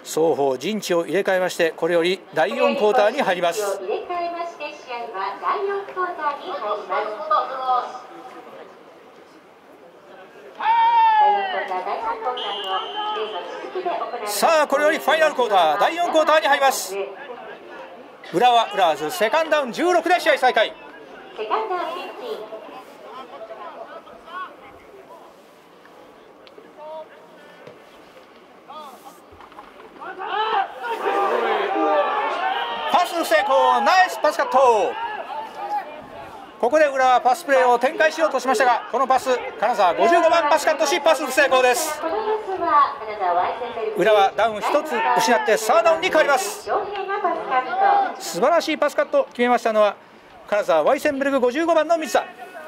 双方陣地を入れ替えまして、これより第4クォーターに入ります。さあこれよりファイナルクォーター、第4クォーターに入ります。浦和浦和ズセカンドダウン16で試合再開。パス成功、ナイスパスカット。ここで浦和パスプレーを展開しようとしましたが、このパス金沢55番パスカットしパス不成功です。浦和ダウン1つ失ってサーダウンに変わります。素晴らしいパスカット決めましたのは金沢ワイセンベルグ55番の水田。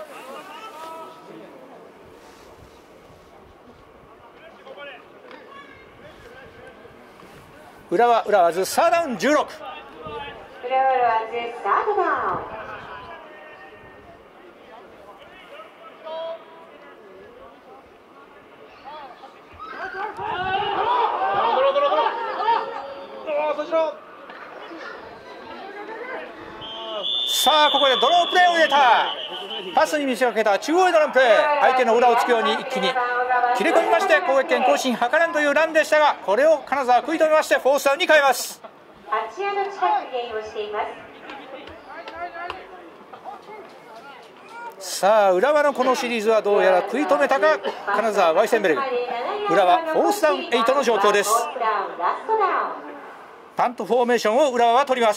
浦和浦和ズサーダウン16。さあここでドロープレーを入れた。パスに見せかけた中央へのランプレー、相手の裏をつくように一気に切れ込みまして攻撃権更新図らんというランでしたが、これを金沢食い止めましてフォースダウンに変えます。さあ浦和のこのシリーズはどうやら食い止めたか金沢ワイセンベルグ。浦和フォースダウン8の状況です。パントフォーメーションを浦和は取ります。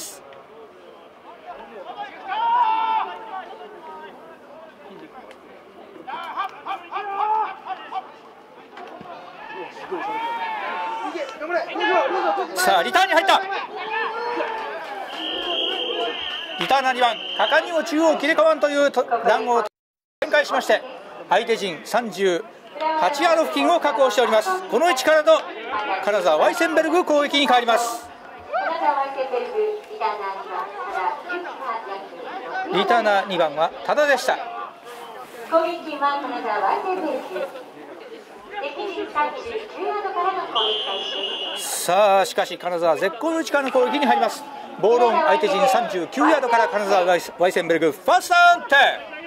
さあリターンに入った。リターナー2番果敢にも中央切れ替わんというランを展開しまして、相手陣38ヤード付近を確保しております。この位置からの金沢ワイセンベルグ攻撃に変わります。リターナー2番は多田でした。攻撃は金沢ワイセンベルグ。さあしかし金沢絶好の位置からの攻撃に入ります。ボールオン相手陣39ヤードから金沢ワイセンベルグファーストダウンテ。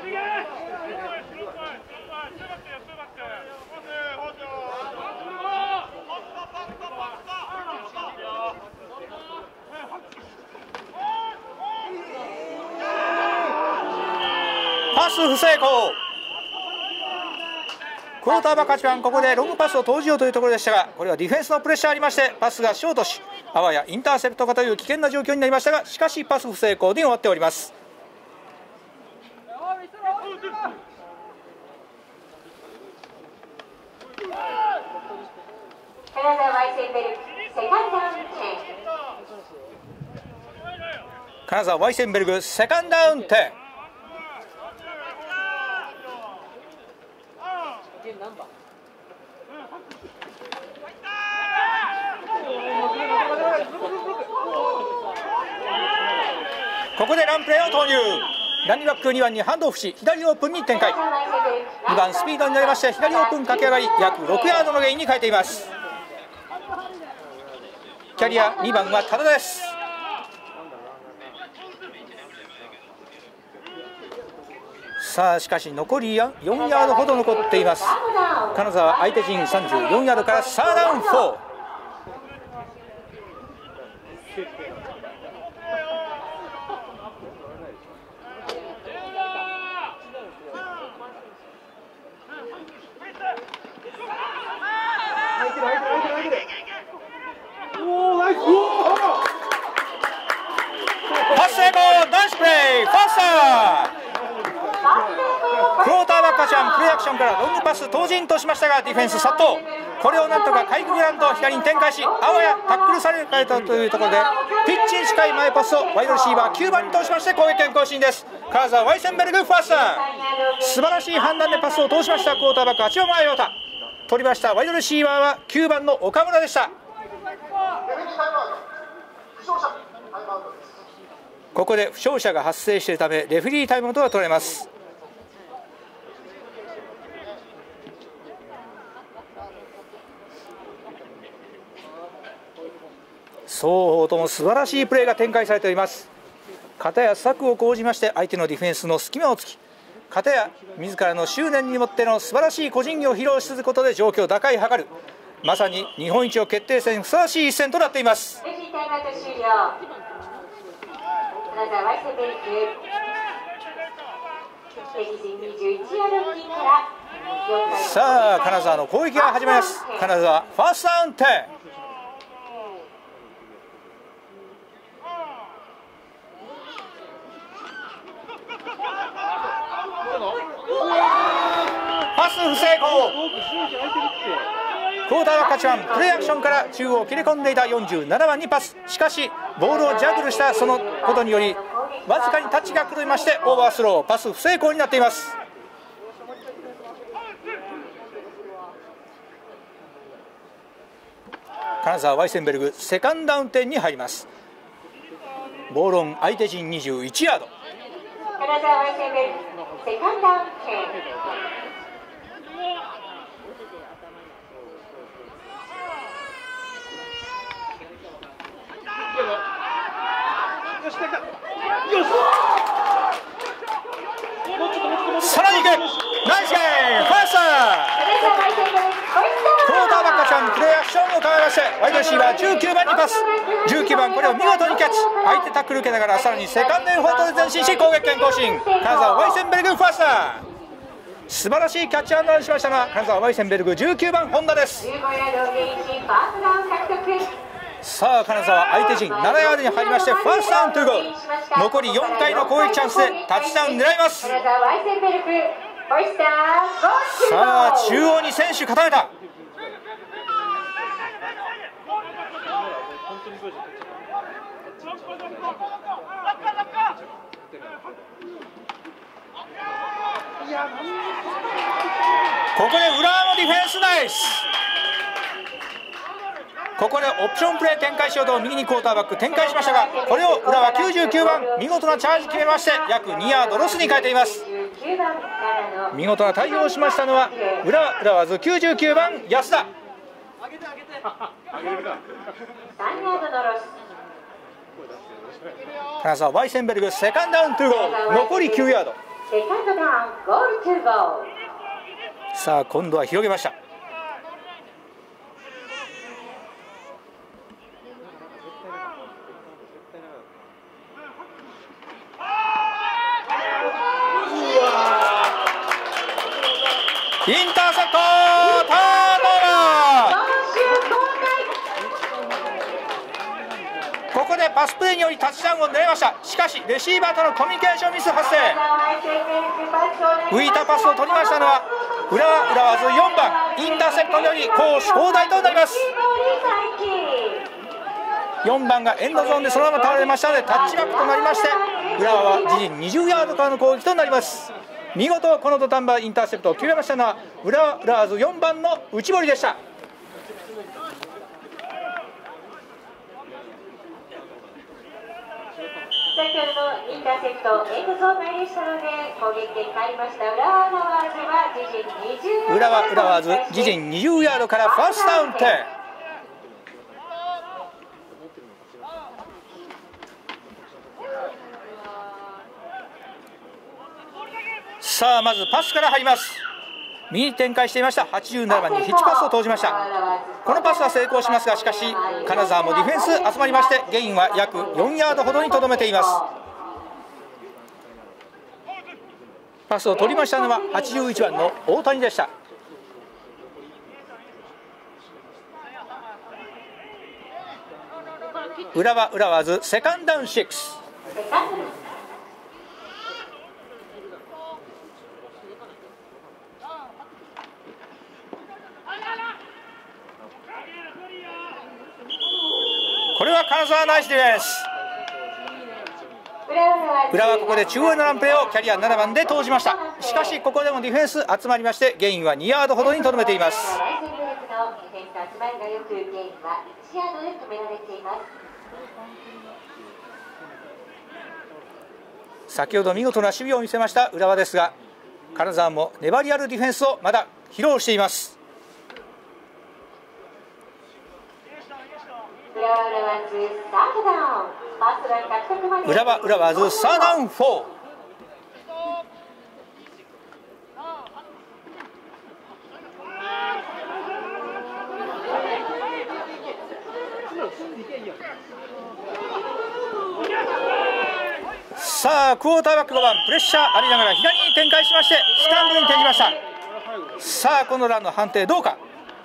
パス不成功。クォーターバック8番ここでロングパスを投じようというところでしたが、これはディフェンスのプレッシャーありましてパスがショートし、あわやインターセプトかという危険な状況になりましたが、しかしパス不成功に終わっております。金沢ワイセンベルグセカンドダウン10。ここでランプレーを投入。ランニバック2番にハンドオフし左オープンに展開。2番スピードになりまして左オープン駆け上がり約6ヤードのゲインに変えています。キャリア2番は多田です。さあしかし残り4ヤードほど残っています。金沢相手陣34ヤードからサーダウン4。パス成功、ナイスプレー、ファースター。クォーターバック8番プレーアクションからロングパス投じんとしましたがディフェンス殺到。これをなんとかかいくぐらんと左に展開し、あわやタックルされたというところでピッチに近い前パスをワイドレシーバー9番に通しまして攻撃権更新です。金沢ワイセンベルグファースター。素晴らしい判断でパスを通しました。クォーターバック8番前太田取りました。ワイドレシーバーは9番の岡村でした。ここで負傷者が発生しているためレフェリータイムアウトが取られます。 双方とも素晴らしいプレーが展開されております。片や策を講じまして相手のディフェンスの隙間を突き、片や自らの執念にもっての素晴らしい個人技を披露し続けることで状況打開を図る、まさに日本一を決定戦にふさわしい一戦となっています。さあ金沢の攻撃が始まります。金沢ファーストダウン10。パス不成功。クォーターバック8番プレーアクションから中央を切り込んでいた47番にパス、しかしボールをジャグルしたそのことによりわずかにタッチが狂いましてオーバースロー、パス不成功になっています。金沢ワイセンベルグセカンドダウン10に入ります。ボールオン相手陣21ヤード。金沢ワイセンベルグセカンドダウン10。さらにいく、ナイスゲームファースト。クォーターバックちゃんプレーアクションを構えましてワイドレシーバー19番にパス、19番これを見事にキャッチ、相手タックル受けながらさらにセカンドエフォートで前進し攻撃権更新。金沢ワイセンベルグファースト。素晴らしいキャッチアンドランしましたが金沢ワイセンベルグ19番本田です。さあ金沢相手陣7ヤードに入りましてファーストダウントゥーゴール。残り4回の攻撃チャンスでタッチダウン狙います。さあ中央に選手固めた。ここで浦和のディフェンスナイス。ここでオプションプレー展開しようと右にクォーターバック展開しましたが、これを浦和99番見事なチャージ決めまして約2ヤードロスに変えています。見事な対応をしましたのは浦和ズ99番安田。金沢ワイセンベルグセカンドダウン2ゴール、残り9ヤード。さあ今度は広げました。インターセプトターンオーバー。ここでパスプレーによりタッチダウンを狙いました。しかしレシーバーとのコミュニケーションミス発生。浮いたパスを取りましたのは浦和ズ4番、インターセプトにより攻守交代となります。4番がエンドゾーンでそのまま倒れましたのでタッチバックとなりまして浦和は自陣20ヤードからの攻撃となります。見事この土壇場インターセプトを決めましたのは浦和ズ4番の内堀でした。 先ほどのインターセプトエンドゾーン内でしたので攻撃で変わりました浦和ズ自陣20ヤードからファーストダウン10。さあまずパスから入ります。右に展開していました87番にヒッチパスを投じました。このパスは成功しますが、しかし金沢もディフェンス集まりましてゲインは約4ヤードほどにとどめています。パスを取りましたのは81番の大谷でした。浦和ズセカンドダウン6。これは金沢ナイスディフェンス。浦和ここで中央のランプレーをキャリア7番で投じました。しかしここでもディフェンス集まりましてゲインは2ヤードほどにとどめています。先ほど見事な守備を見せました浦和ですが、金沢も粘りあるディフェンスをまだ披露しています。 浦和浦和ズサーダウン4。さあクォーターバック5番プレッシャーありながら左に展開しましてスタンドに転じました。さあこのランの判定どうか。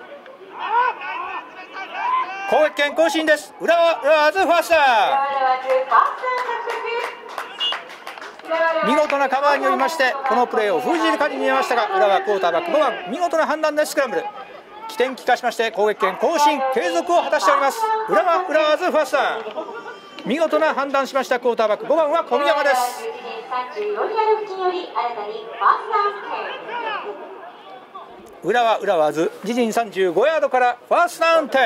攻撃権更新です。浦和浦和ズファースター。見事なカバーによりましてこのプレーを封じるかに見えましたが、浦和クォーターバック5番見事な判断でスクランブル起点利かしまして攻撃権更新継続を果たしております。浦和浦和ズファースター、見事な判断しました。クォーターバック5番は小宮山です。浦和浦和ズ自陣35ヤードからファーストダウン10。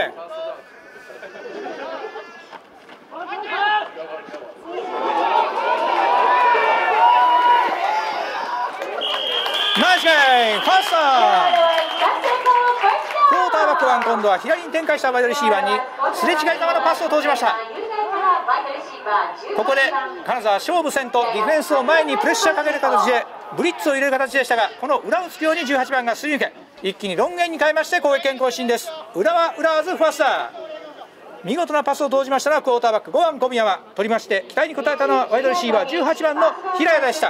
ナイスゲインファーストダウン。クォーターバック1今度は左に展開したワイドレシーバーにすれ違いざまのパスを投じました。ここで金沢勝負戦とディフェンスを前にプレッシャーかける形でブリッツを入れる形でしたが、この裏をつくように18番がすり抜け一気にロンゲンに変えまして攻撃権更新です。浦和浦和ズファースター、見事なパスを投じましたのはクォーターバック5番小宮山、取りまして期待に応えたのはワイドレシーバー18番の平谷でした。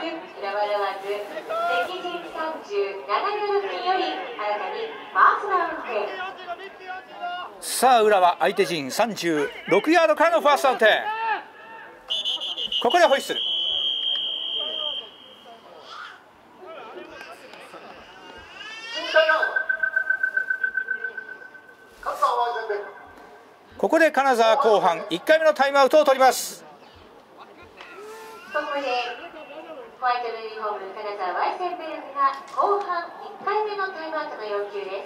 さあ浦和相手陣36ヤードからのファーストアウト。ここでホイッスル。ここで金沢後半1回目のタイムアウトを取ります。 ここでホワイトのユニフォーム金沢ワイセンベルクが後半1回目のタイムアウトの要求です。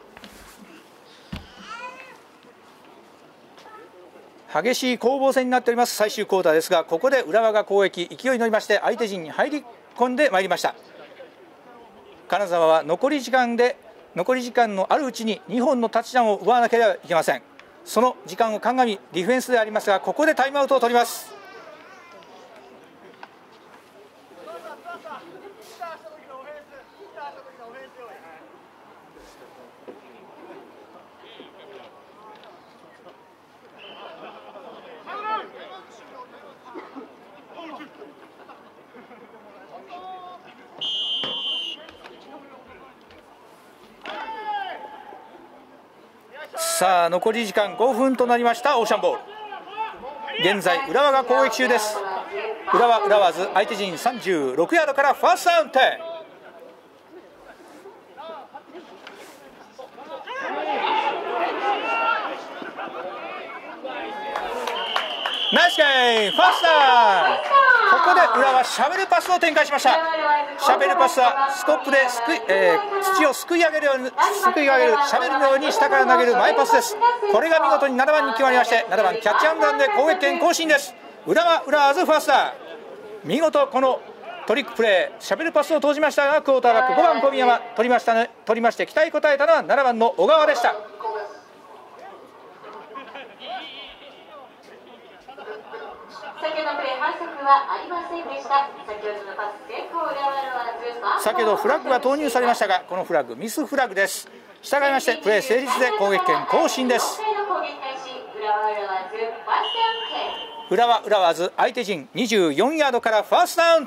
激しい攻防戦になっております最終クォーターですが、ここで浦和が攻撃勢いに乗りまして相手陣に入り込んでまいりました。金沢は残り時間のあるうちに2本のタッチダウンを奪わなければいけません。その時間を鑑みディフェンスでありますが、ここでタイムアウトを取ります。さあ残り時間5分となりました。オーシャンボール、現在浦和が攻撃中です。浦和浦和ズ相手陣36ヤードからファーストダウン10。ナイスゲインファーストダウン。ここで浦和シャベルパスを展開しました。シャベルパスはスコップで土をすくい上げるシャベルのように下から投げる前パスです。これが見事に7番に決まりまして、7番キャッチアンドランで攻撃権更新です。浦和浦和ズファースター、見事このトリックプレーシャベルパスを投じましたが、クォーターバック5番小宮山取りまして期待に応えたのは7番の小川でした。先ほどフラッグが投入されましたが、このフラッグミスフラッグです。従いましてプレー成立で攻撃権更新です。浦和浦和ズ相手陣24ヤードからファーストダウン10。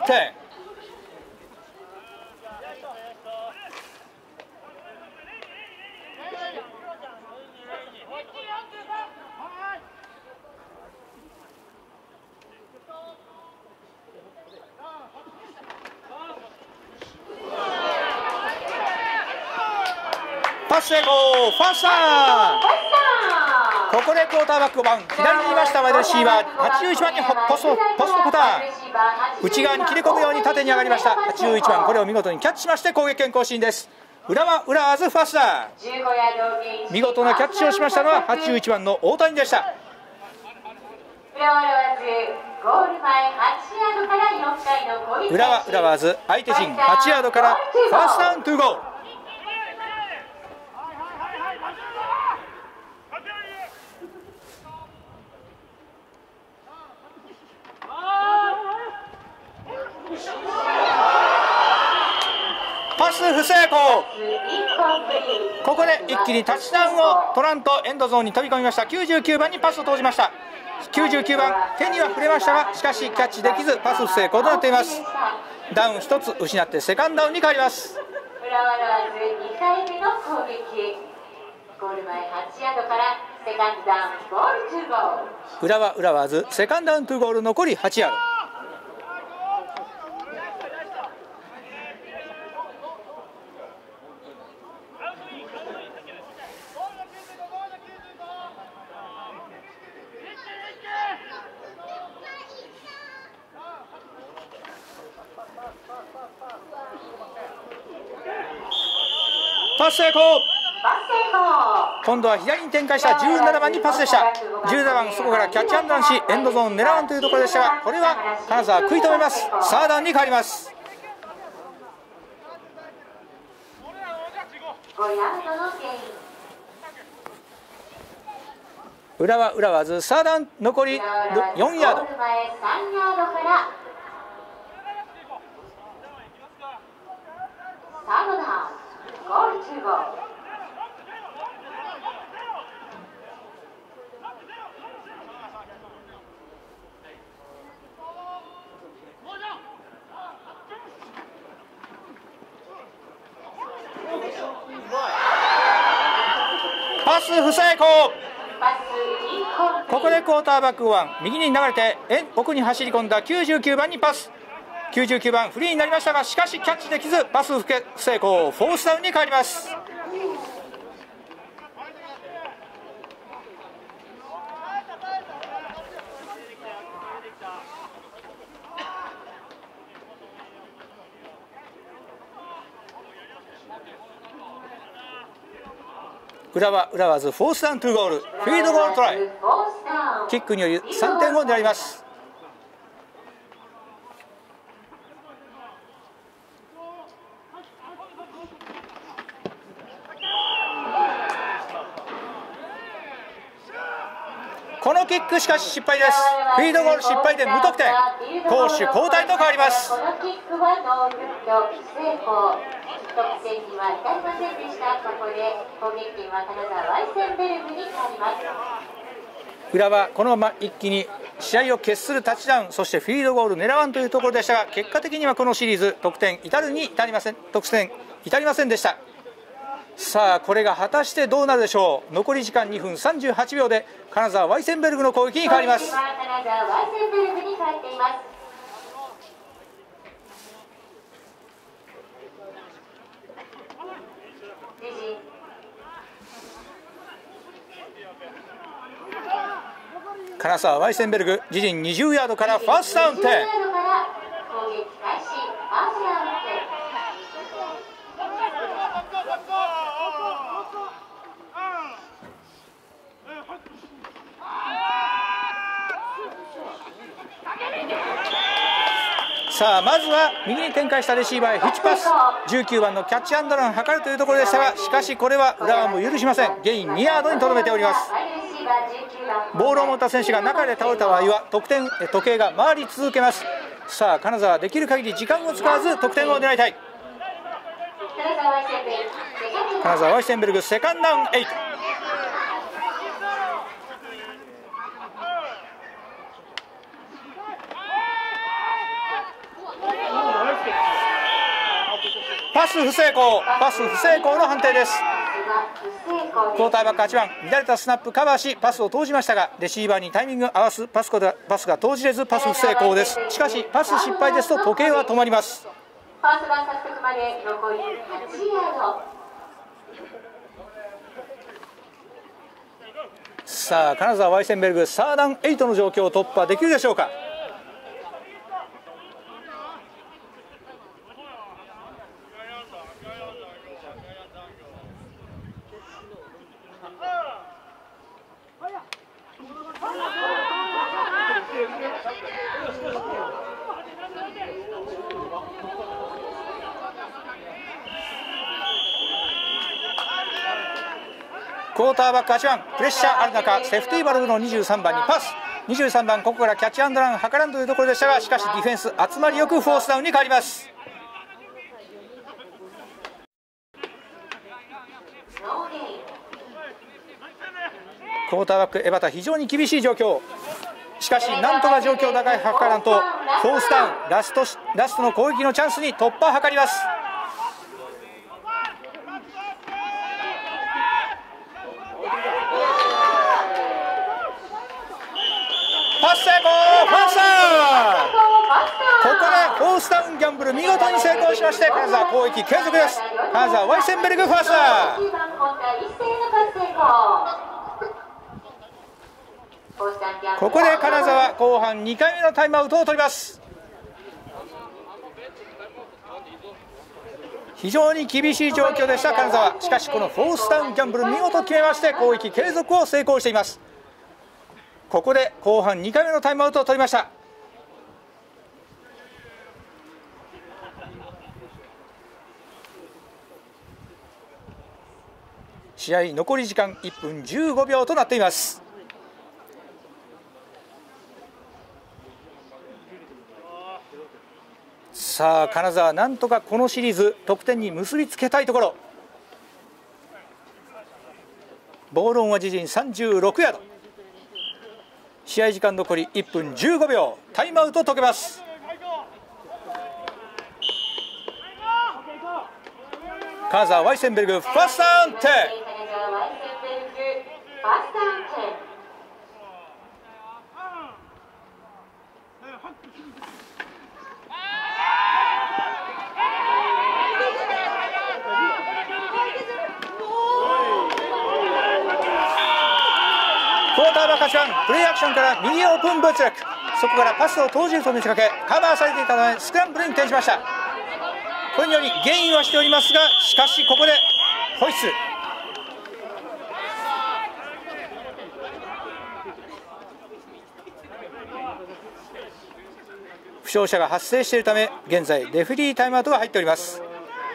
パス成功ファーストダウン。ここでクォーターバック5番左にいましたワイドレシーバー81番にポストパターン、内側に切れ込むように縦に上がりました81番、これを見事にキャッチしまして攻撃権更新です。浦和浦和ズファーストダウン、見事なキャッチをしましたのは81番の大谷でした。浦和浦和ズ相手陣8ヤードからファーストダウントゥーゴール。 ス不成功。ここで一気にタッチダウンを取らんとエンドゾーンに飛び込みました。99番にパスを投じました。99番手には触れましたが、しかしキャッチできずパス不成功となっています。ダウン1つ失ってセカンドダウンに変わります。 浦和レオズ2回目の攻撃。ゴール前8ヤードからセカンドダウンゴール2ゴール。 浦和浦和ズセカンドダウン2ゴール、残り8ヤード。パス成功。今度は左に展開した17番にパスでした。17番そこからキャッチアンドランしエンドゾーン狙わんというところでしたが、これは金沢食い止めます。サーダウンに変わります。浦和浦和ズサーダウン残り4ヤード。 ゴール2ゴール。 パス不成功。ここでクォーターバック1右に流れて奥に走り込んだ99番にパス。99番フリーになりましたが、しかしキャッチできずパス不成功、フォースダウンに変わります。浦和浦和ズフォースダウン2ゴール、フィードゴールトライ、キックにより3点を狙います。このキックしかし失敗です。フィードゴール失敗で無得点、攻守交代と変わります。 このキックはノーグッド成功。得点には至りませんでした。ここで攻撃権は金沢ワイセンベルグに変わります。 浦和このまま一気に試合を決するタッチダウン、そしてフィードゴール狙わんというところでしたが、結果的にはこのシリーズ得点至りませんでした。さあこれが果たしてどうなるでしょう。残り時間2分38秒で金沢ワイセンベルグの攻撃に変わります。 金沢ワイセンベルグに変わっています。 金沢ワイセンベルグ自陣20ヤードからファーストダウン10。さあまずは右に展開したレシーバーへフィッチパス、19番のキャッチアンドランを図るというところでしたが、しかしこれは浦和も許しません。ゲイン2ヤードにとどめております。ボールを持った選手が中で倒れた場合は時計が回り続けます。さあ金沢できる限り時間を使わず得点を狙いたい。金沢ワイセンベルグセカンドダウン8。パス不成功の判定です。クォーターバック8番乱れたスナップカバーしパスを投じましたが、レシーバーにタイミングを合わすパスが投じれずパス不成功です。しかしパス失敗ですと時計は止まります。 ファーストダウン獲得まで残り8ヤード。 さあ金沢ワイセンベルグサーダウン8の状況を突破できるでしょうか。クォーターバック8番プレッシャーある中セーフティーバルブの23番にパス。23番ここからキャッチアンドラン図らんというところでしたが、しかしディフェンス集まりよくフォースダウンに変わります。 クォーターバック江端、非常に厳しい状況。しかしなんとか状況を打開図らんと、フォースダウン、ラストの攻撃のチャンスに突破を図ります。パス成功、ファースト。ここでフォースダウンギャンブル見事に成功しまして、金沢攻撃継続です。金沢ワイセンベルグファースト。ここで金沢後半2回目のタイムアウトを取ります。非常に厳しい状況でした金沢。しかしこのフォースダウンギャンブル見事決めまして攻撃継続を成功しています。ここで後半2回目のタイムアウトを取りました。試合残り時間1分15秒となっています。さあ金沢、なんとかこのシリーズ得点に結びつけたいところ。ボールオンは自陣36ヤード。試合時間残り1分15秒、タイムアウト解けます。金沢ワイセンベルグファーストダウン10。クォーターバック8番、プレーアクションから右オープンブーツレック、そこからパスを投じると見せかけカバーされていたためスクランブルに転じました。これによりゲインはしておりますが、しかしここでホイッスル。負傷者が発生しているため現在レフェリータイムアウトが入っております。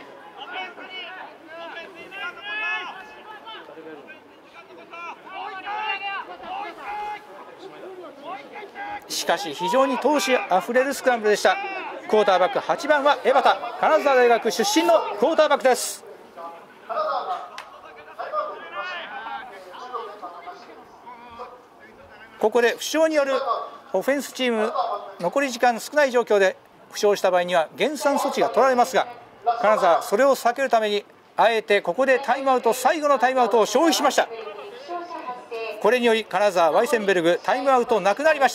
しかし非常に闘志あふれるスクランブルでした。クォーターバック8番は江端、金沢大学出身のクォーターバックです。ここで負傷によるオフェンスチーム残り時間少ない状況で負傷した場合には減産措置が取られますが、金沢それを避けるためにあえてここでタイムアウト、最後のタイムアウトを消費しました。これにより金沢ワイセンベルグタイムアウトなくなりました。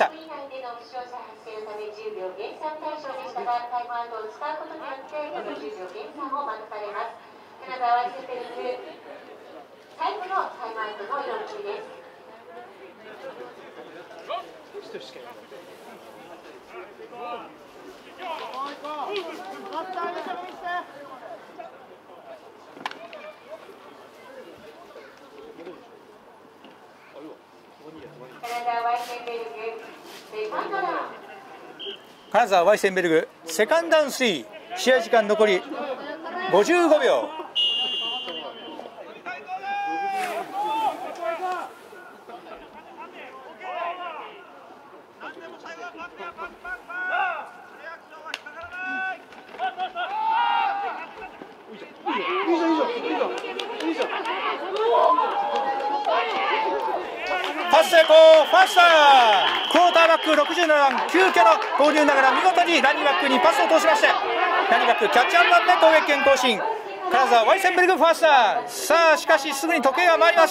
金沢ワイセンベルグセカンドダウン3、試合時間残り55秒。パス成功、ファーストクォーターバック67番、急遽の投入ながら見事にランニングバックにパスを通しまして、ランニングバックキャッチアンドランで攻撃権更新。金沢ワイセンベルグファースター。さあしかしすぐに時計が回ります。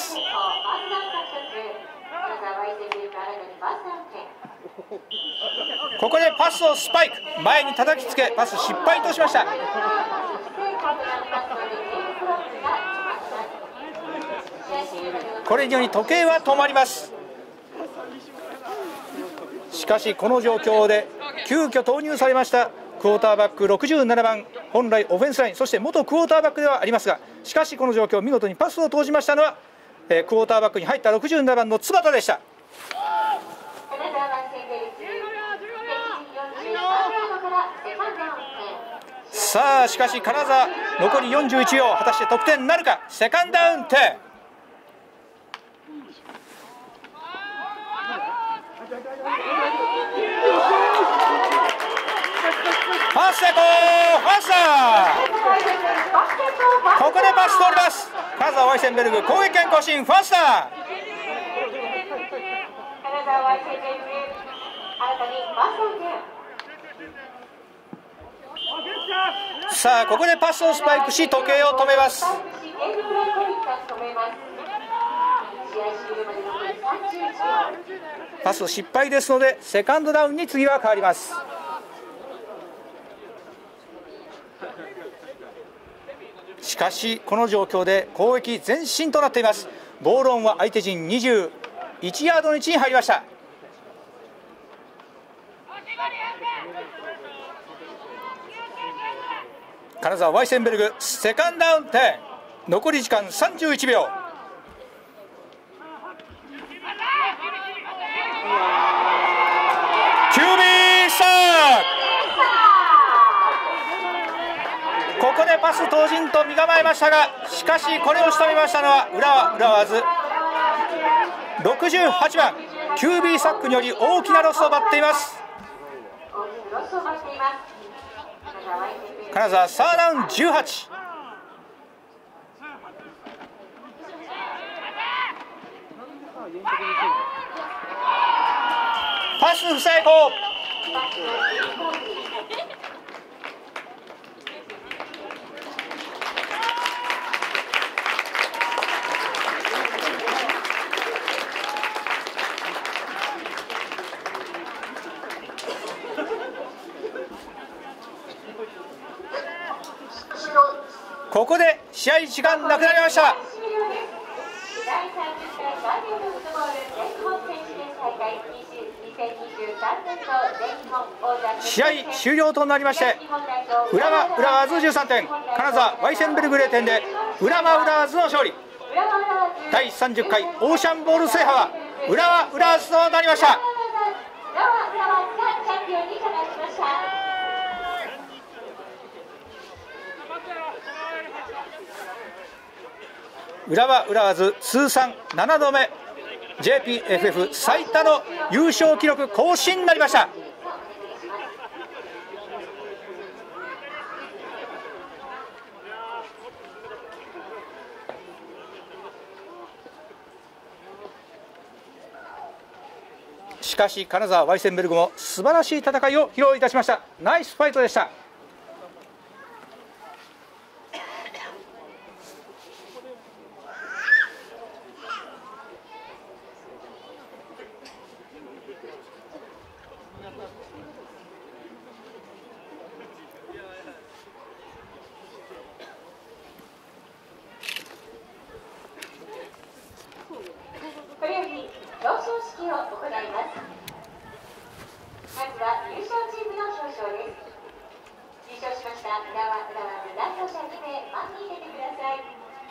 ここでパスをスパイク、前に叩きつけパス失敗としました。これにより時計は止まります。しかしこの状況で急遽投入されましたクォーターバック67番、本来オフェンスライン、そして元クォーターバックではありますが、しかしこの状況見事にパスを投じましたのは、クォーターバックに入った67番の津端でした。さあしかし金沢残り41秒、果たして得点なるか。セカンドダウン10。パス成功、ファースト。ここでパス通ります。金沢ワイセンベルグ攻撃権更新、ファースト。 さあここでパスをスパイクし時計を止めます。パス失敗ですのでセカンドダウンに次は変わります。しかしこの状況で攻撃前進となっています。ボールオンは相手陣21ヤードの位置に入りました。金沢ワイセンベルグセカンドダウン10、残り時間31秒。QB サーク、ここでパス投陣と身構えましたが、しかしこれを仕留めましたのは浦和浦和ズ68番 QB サックにより大きなロスを奪っています。金沢サーダウン18。パス不成功。ここで試合時間なくなりました。試合終了となりまして、浦和浦和ズ13点、金沢ワイセンベルグ0点で浦和浦和ズの勝利。第30回オーシャンボール制覇は浦和浦和ズとなりました。浦和浦和ズ通算7度目 JPFF 最多の優勝記録更新になりました。しかし金沢ワイセンベルグも素晴らしい戦いを披露いたしました。ナイスファイトでした。 これより表彰式を行います。まずは優勝チームの表彰です。優勝しました浦和浦和ズ代表者2名前に出てください。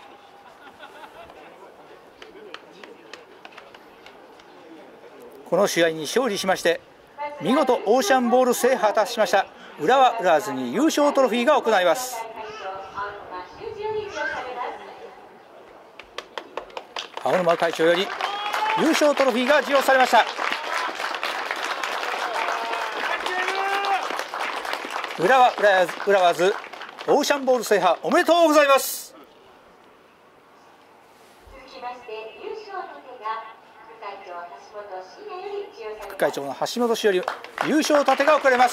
この試合に勝利しまして見事オーシャンボール制覇を達しました浦和浦和ズに優勝トロフィーが行います。青沼会長より優勝トロフィーが授与されました。浦和浦和ズオーシャンボール制覇おめでとうございます。副会長の橋本氏より優勝盾が贈られます。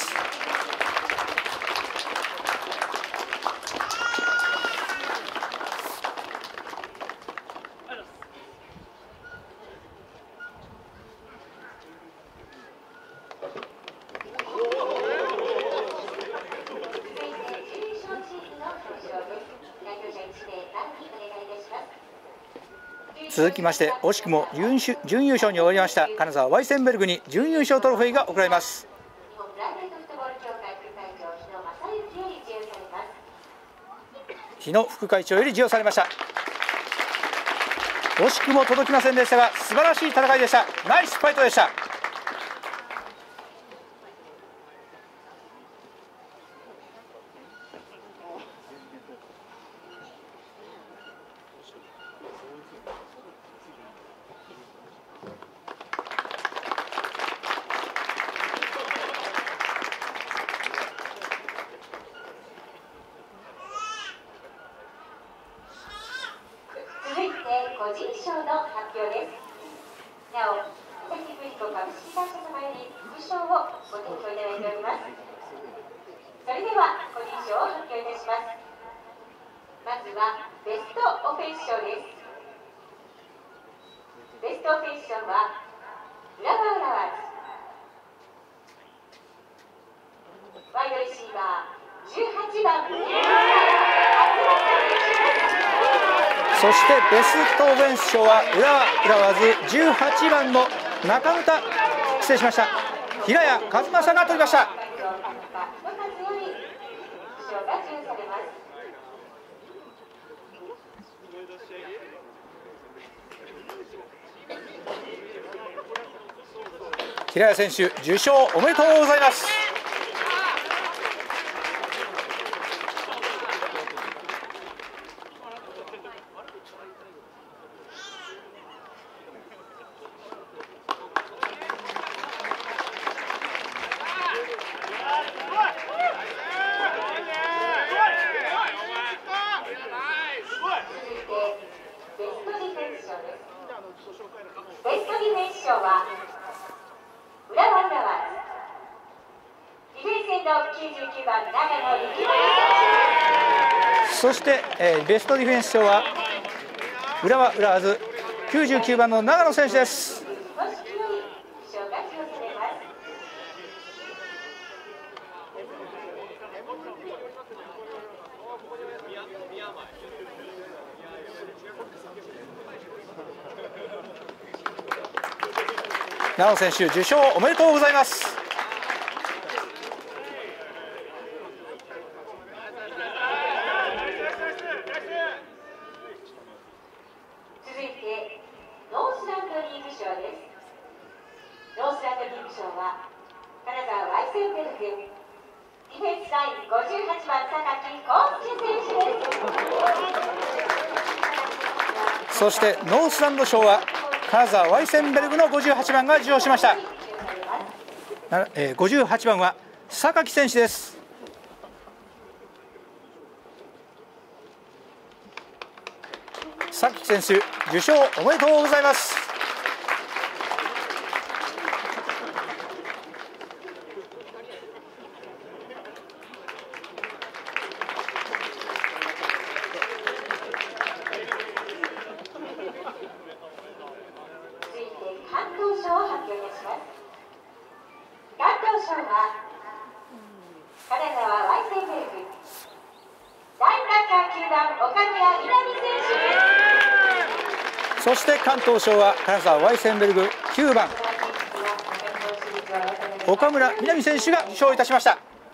続きまして惜しくも準優勝に終わりました金沢ワイセンベルグに準優勝トロフィーが贈られます。日野副会長より授与されました。惜しくも届きませんでしたが素晴らしい戦いでした。ナイスファイトでした。 個人賞の発表です。なお、関邦彦監株式会社様より副賞をご提供いただいております。それではご認証を発表いたします。まずはベストオフェンス賞です。ベストオフェンス賞は浦和浦和ワイドレシーバー18番そしてベストオフェンス賞は浦和浦和ズ18番の中牟田、失礼しました、平谷和正が取りました。平谷選手受賞おめでとうございます。 ベストディフェンス賞は浦和浦和ディフェンスエンド99番長野力丸選手。 そして、ベストディフェンス賞は浦和浦和ズ99番の長野選手です。長野選手受賞おめでとうございます。 続いてノースランドリーグ賞です。ノースランドリーグ賞は金沢ワイセンベルクディフェンスライン58番榊康介選手です。 そしてノースランド賞は金沢ワイセンベルグの58番が受賞しました。58番は榊選手です。榊選手受賞おめでとうございます。 関東賞を発表いたします。関東賞は金沢ワイセンベルク大サッカー球団岡村みなみ選手です。 そして関東賞は金沢ワイセンベルグ9番岡村みなみ選手が受賞いたしました。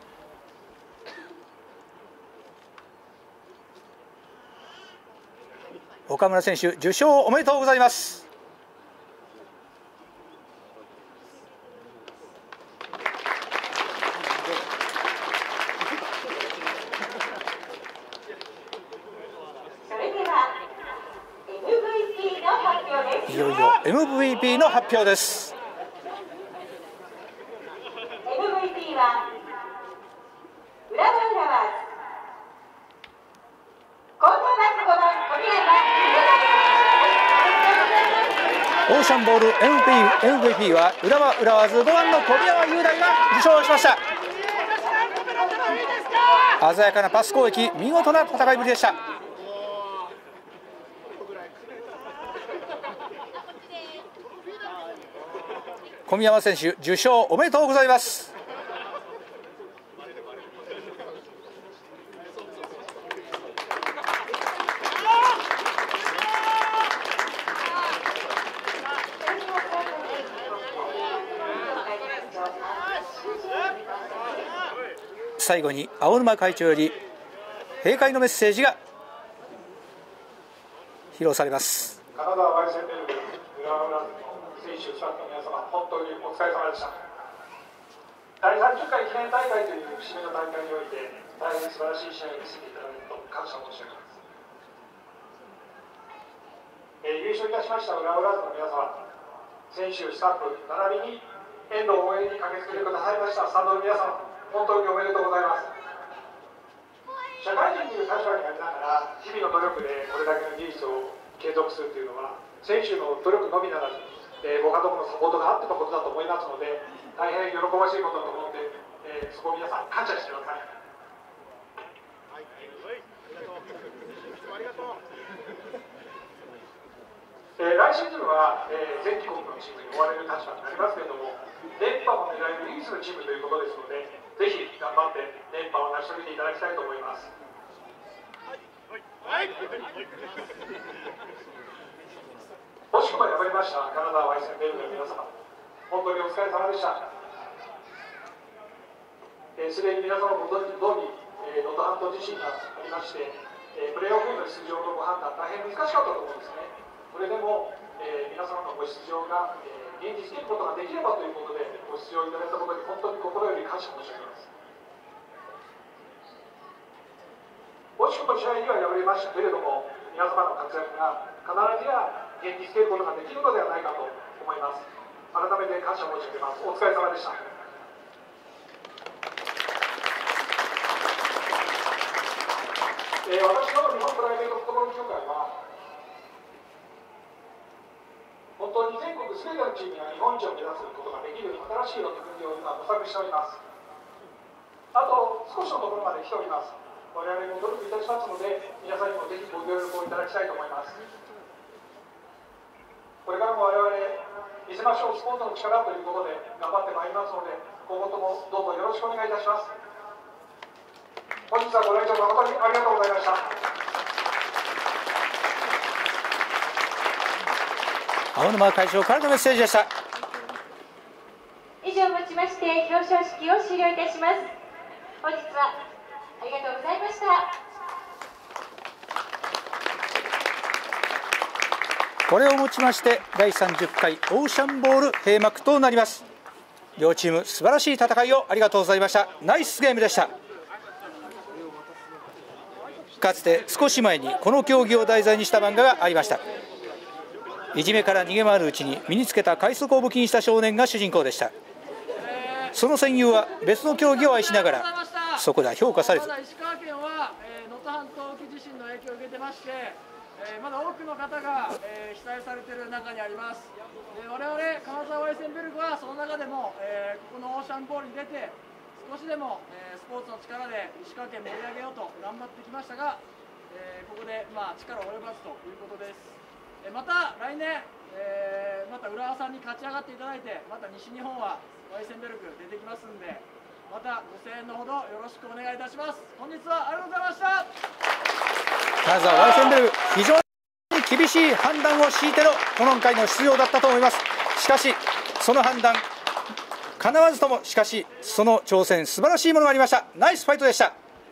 岡村選手受賞おめでとうございます。いよいよ MVP の発表です。 MVP は浦和浦和コートバック5番小宮オーシャンボール MVP は浦和浦和ズ5番の小宮山雄大が受賞しました。鮮やかなパス攻撃、見事な戦いぶりでした。小宮山選手受賞おめでとうございます。最後に青沼会長より閉会のメッセージが披露されます。 金沢ワイセンベルグ浦和浦和選手スタッフの皆様、本当にお疲れ様でした。第30回記念大会という節目の大会において大変素晴らしい試合を見せていただくと感謝申し上げます。優勝いたしました浦和浦和の皆様、選手スタッフ並びに遠藤応援に駆けつけてくださいましたスタンドの皆様、本当におめでとうございます。社会人という立場にありながら日々の努力でこれだけの技術を継続するというのは選手の努力のみならずご家族のサポートがあってのことだと思いますので、大変喜ばしいことだと思って、そこを皆さん感謝してください。来シーズンは、全国のチームに追われる立場になりますけれども、連覇も狙える唯一のチームということですので、ぜひ頑張って連覇を成し遂げていただきたいと思います。惜しくも敗れました金沢ワイセンベルグの皆様、本当にお疲れ様でした。すでに皆様ご存知の通り、能登半島地震がありまして、プレーオフへの出場のご判断、大変難しかったと思うんですね。それでも、皆様のご出場が、現実にことができればということでご出場いただいたことに本当に心より感謝申し上げます。惜しくも試合には敗れましたけれども、皆様の活躍が必ずや現実にことができるのではないかと思います。改めて感謝申し上げます。お疲れ様でした。私の日本プライベートフットボール協会は、本当に全国すべてのチームが日本一を目指すことができる新しい取り組みを今模索しております。あと少しのところまで来ております。我々も努力いたしますので、皆さんにもぜひご協力をいただきたいと思います。これからも我々見せましょうスポーツの力ということで頑張ってまいりますので、今後ともどうぞよろしくお願いいたします。本日はご来場誠にありがとうございました。 青沼会長からのメッセージでした。 以上をもちまして表彰式を終了いたします。本日はありがとうございました。 これをもちまして第30回オーシャンボール閉幕となります。両チーム素晴らしい戦いをありがとうございました。ナイスゲームでした。かつて少し前にこの競技を題材にした漫画がありました。いじめから逃げ回るうちに身につけた快速を武器にした少年が主人公でした。その戦友は別の競技を愛しながらそこでは評価されず、 石川県は能登半島沖地震の影響を受けてまして、まだ多くの方が被災されている中にあります。我々金沢ワイセンベルグはその中でもここのオーシャンボールに出て少しでもスポーツの力で石川県盛り上げようと頑張ってきましたが、ここで力を及ばずということです。また来年また浦和さんに勝ち上がっていただいて、また西日本はワイセンベルグ出てきますんで、またご声援のほどよろしくお願いいたします。本日はありがとうございました。 金沢ワイセンベルグ、非常に厳しい判断を強いての今回の出場だったと思います。しかしその判断叶わずとも、しかしその挑戦素晴らしいものがありました。ナイスファイトでした。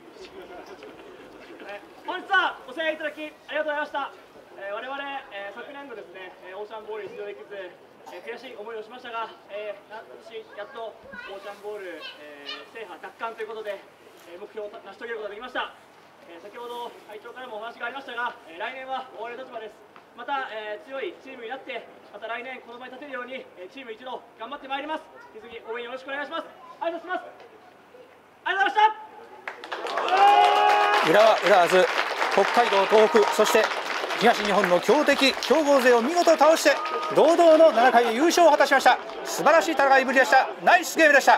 本日はご声援いただきありがとうございました。我々、昨年度ですね、オーシャンボールに出場できず悔しい思いをしましたが、今年やっとオーシャンボール、制覇奪還ということで、目標を成し遂げることができました。先ほど会長からもお話がありましたが、来年は追われる立場です。また、強いチームになってまた来年この場に立てるように、チーム一同頑張ってまいります。引き続き応援よろしくお願いします。ありがとうございます。ありがとうございました。 浦和、浦和ず北海道、東北、そして東日本の強敵強豪勢を見事倒して堂々の7回で優勝を果たしました。素晴らしい戦いぶりでした。ナイスゲームでした。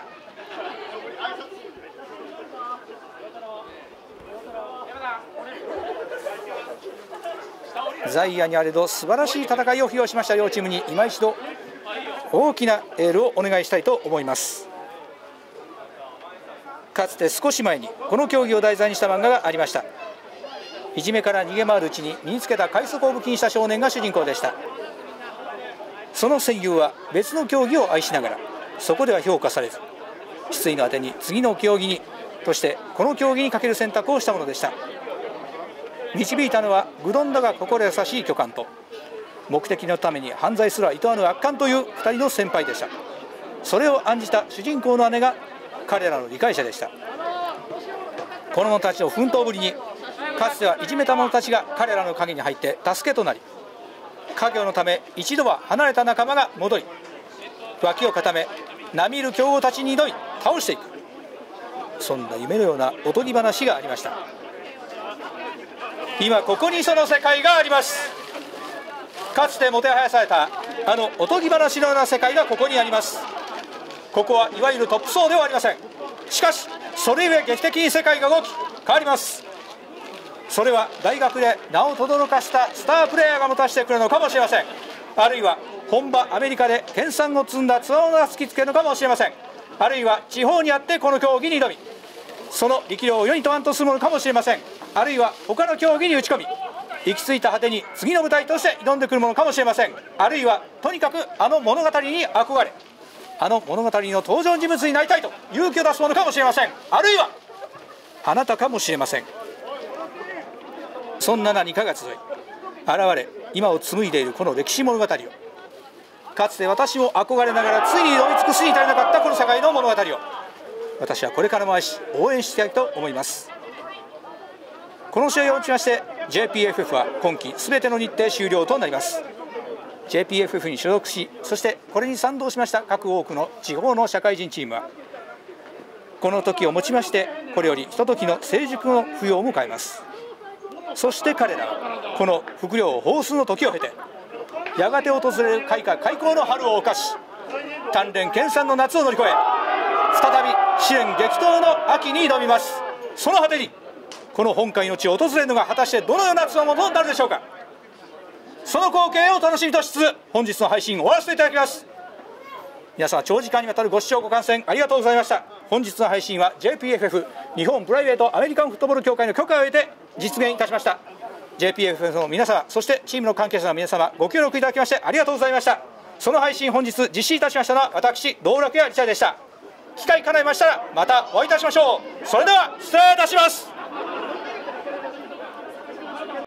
ザイアにあれど素晴らしい戦いを披露しました両チームに今一度大きなエールをお願いしたいと思います。かつて少し前にこの競技を題材にした漫画がありました。いじめから逃げ回るうちに身につけた快速を武器にした少年が主人公でした。その戦友は別の競技を愛しながらそこでは評価されず、失意のあてに次の競技にとしてこの競技にかける選択をしたものでした。導いたのは愚鈍だが心優しい巨漢と目的のために犯罪すら厭わぬ悪漢という2人の先輩でした。それを案じた主人公の姉が彼らの理解者でした。この者たちの奮闘ぶりにかつてはいじめた者たちが彼らの陰に入って助けとなり、家業のため一度は離れた仲間が戻り脇を固め並みいる強豪たちに挑み倒していく、そんな夢のようなおとぎ話がありました。今ここにその世界があります。かつてもてはやされたあのおとぎ話のような世界がここにあります。ここはいわゆるトップ層ではありません。しかしそれゆえ劇的に世界が動き変わります。それは大学で名を轟かしたスタープレーヤーがもたしてくるのかもしれません。あるいは本場アメリカで研鑽を積んだつわものが突きつけるのかもしれません。あるいは地方にあってこの競技に挑み、その力量を世に問わんとするものかもしれません。あるいは他の競技に打ち込み、行き着いた果てに次の舞台として挑んでくるものかもしれません。あるいはとにかくあの物語に憧れ、あの物語の登場人物になりたいと勇気を出すものかもしれません。あるいはあなたかもしれません。そんな何かが集い現れ、今を紡いでいるこの歴史物語を、かつて私も憧れながらついに挑み尽くすに足りなかったこの社会の物語を、私はこれからも愛し応援したいと思います。この試合をもちまして JPFF は今季すべての日程終了となります。 JPFF に所属し、そしてこれに賛同しました各多くの地方の社会人チームは、この時をもちましてこれよりひとときの成熟の冬を迎えます。そして彼らはこの伏量放水の時を経て、やがて訪れる開花開口の春を犯し、鍛錬研鑽の夏を乗り越え、再び試練激闘の秋に挑みます。その果てにこの本会の地を訪れるのが果たしてどのようなつわものになるでしょうか。その光景を楽しみとしつつ本日の配信を終わらせていただきます。皆様長時間にわたるご視聴ご観戦ありがとうございました。本日の配信は JPFF 日本プライベートアメリカンフットボール協会の許可を得て実現いたしました。 JPFF の皆様、そしてチームの関係者の皆様、ご協力いただきましてありがとうございました。その配信本日実施いたしましたのは私道楽屋リチャでした。機会叶いましたらまたお会いいたしましょう。それでは失礼いたします。